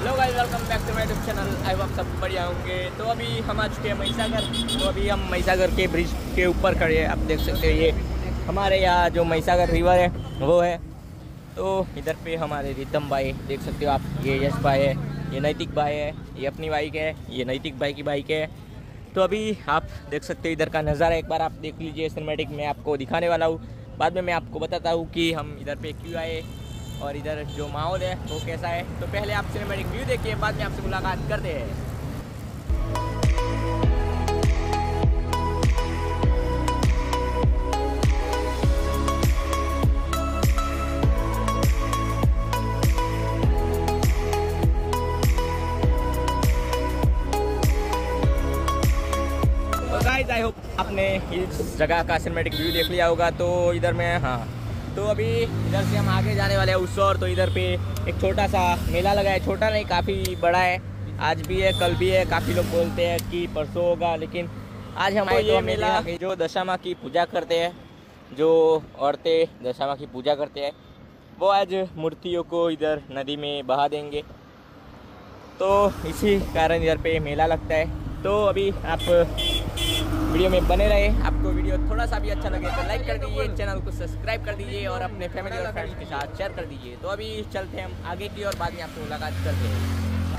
Hello guys, welcome back to my YouTube channel. I hope सब बढ़िया होंगे। तो अभी हम आ चुके हैं महिसागर। तो अभी हम महिसागर के ब्रिज के ऊपर खड़े हैं। आप देख सकते हैं ये हमारे यहाँ जो महिसागर रिवर है वो है। तो इधर पे हमारे रितम भाई देख सकते हो आप, ये यश भाई है, ये नैतिक भाई है, ये अपनी बाइक है, ये नैतिक भाई की बाइक है। तो अभी आप देख सकते हो इधर का नज़ारा, एक बार आप देख लीजिए। सिनेमैटिक में आपको दिखाने वाला हूँ, बाद में मैं आपको बताता हूँ कि हम इधर पे क्यों आए और इधर जो माहौल है वो कैसा है। तो पहले आप सिनेमैटिक व्यू देखिए, बाद में आपसे मुलाकात करते हैं। तो गाइस, आई होप आपने इस जगह का सिनेमैटिक व्यू देख लिया होगा। तो इधर में तो अभी इधर से हम आगे जाने वाले हैं उस ओर। तो इधर पे एक छोटा सा मेला लगा है, छोटा नहीं काफ़ी बड़ा है। आज भी है, कल भी है। काफ़ी लोग बोलते हैं कि परसों होगा, लेकिन आज हम ये मेला जो दशा माँ की पूजा करते हैं, जो औरतें दशा माँ की पूजा करते हैं, वो आज मूर्तियों को इधर नदी में बहा देंगे। तो इसी कारण इधर पे मेला लगता है। तो अभी आप वीडियो में बने रहे। आपको वीडियो थोड़ा सा भी अच्छा लगे तो लाइक कर दीजिए, चैनल को सब्सक्राइब कर दीजिए और अपने फैमिली और फ्रेंड्स के साथ शेयर कर दीजिए। तो अभी चलते हैं हम आगे की और बाद में आपसे मुलाकात करते हैं।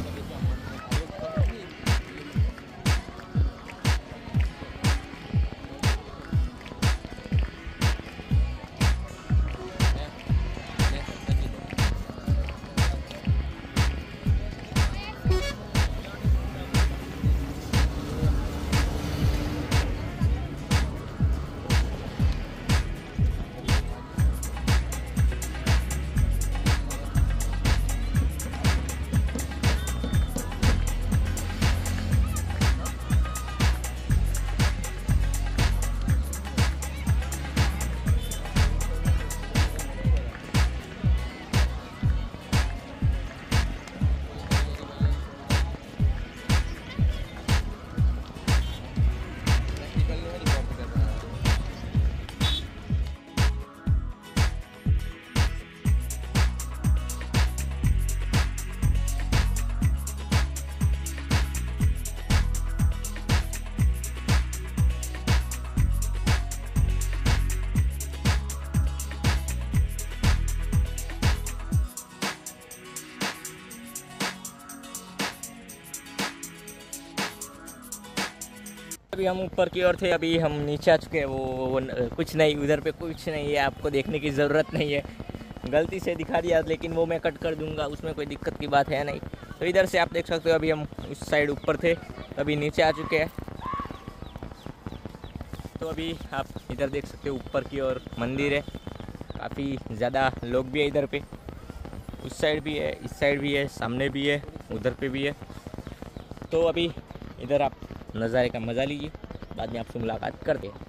अभी हम ऊपर की ओर थे, अभी हम नीचे आ चुके हैं। वो कुछ नहीं, उधर पे कुछ नहीं है, आपको देखने की ज़रूरत नहीं है। गलती से दिखा दिया, लेकिन वो मैं कट कर दूंगा, उसमें कोई दिक्कत की बात है नहीं। तो इधर से आप देख सकते हो, अभी हम उस साइड ऊपर थे, अभी नीचे आ चुके हैं। तो अभी आप इधर देख सकते हो ऊपर की ओर मंदिर है, काफ़ी ज़्यादा लोग भी है इधर पे। उस साइड भी है, इस साइड भी है, सामने भी है, उधर पे भी है। तो अभी इधर आप नज़ारे का मज़ा लीजिए, बाद में आपसे मुलाकात करते हैं।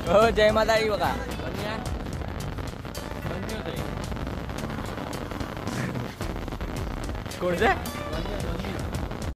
हो जय माता दी बघा. कोणचं